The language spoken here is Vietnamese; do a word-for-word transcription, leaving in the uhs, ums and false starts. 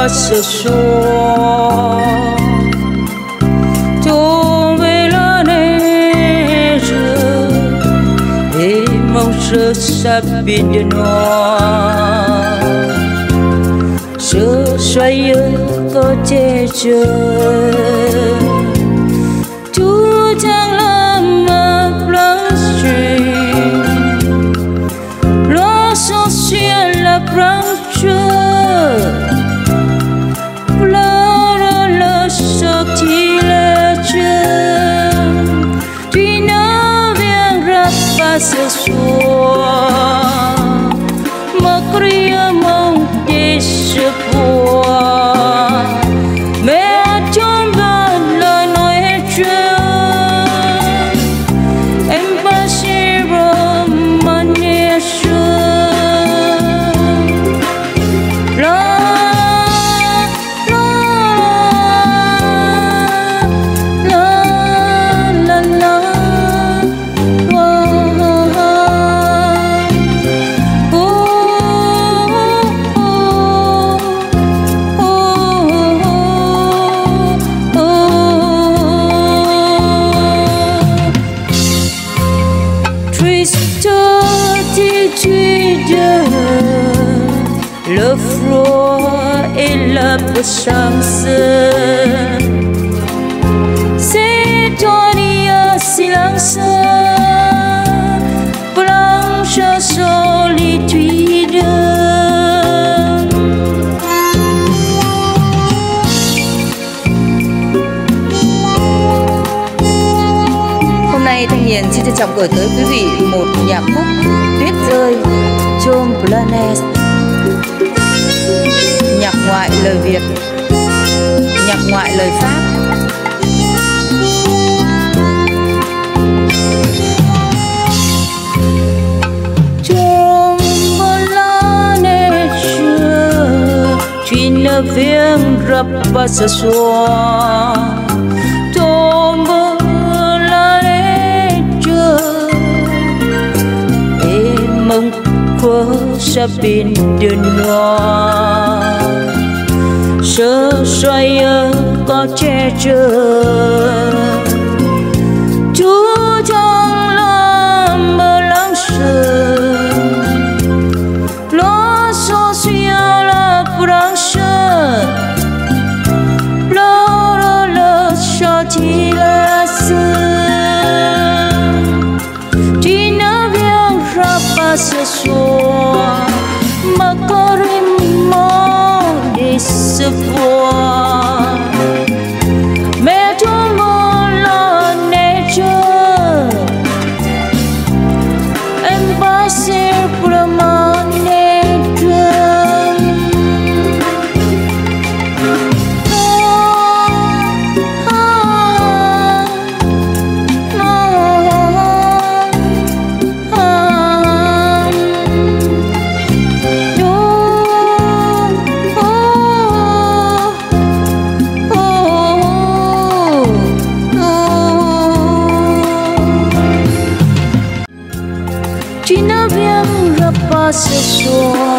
ce soir. Tomber la neige et mange s'habille de noir. Ce joyeux côté Dieu, tout en l'âme blanchie, l'essentiel la branche, pleure le sortilège. Tu ne viendras pas ce soir, me crie mon désespoir. Mais tombe la noche, impossible manège. La la la la la triste attitude, le froid et l'absence. C'est ton silence, blanche solitude. Hôm nay Thanh Hiền xin trân trọng gửi tới quý vị một nhạc khúc Tuyết rơi Chôm Planet, nhạc ngoại lời Việt, nhạc ngoại lời Pháp. Chôm Planet, tu ne viendras pas ce soir. Tombe la neige et mon cœur s'habille de noir. Ce joyeux côté Dieu, tout en l'âme blanche, l'essentiel la branche, pleure le sortilège. Tu ne viendras pas ce soir, ma mon désespoir. Mais tombe la neige, impossible manège. Tu ne viendras pas ce soir.